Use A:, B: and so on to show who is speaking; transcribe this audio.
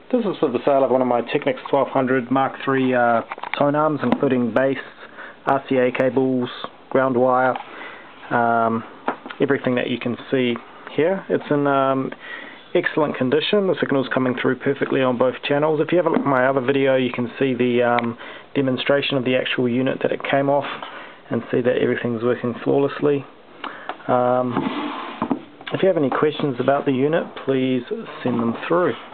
A: This is for the sale of one of my Technics 1200 Mark III tone arms, including base, RCA cables, ground wire, everything that you can see here. It's in excellent condition. The signal's coming through perfectly on both channels. If you have a look at my other video, you can see the demonstration of the actual unit that it came off and see that everything's working flawlessly. If you have any questions about the unit, please send them through.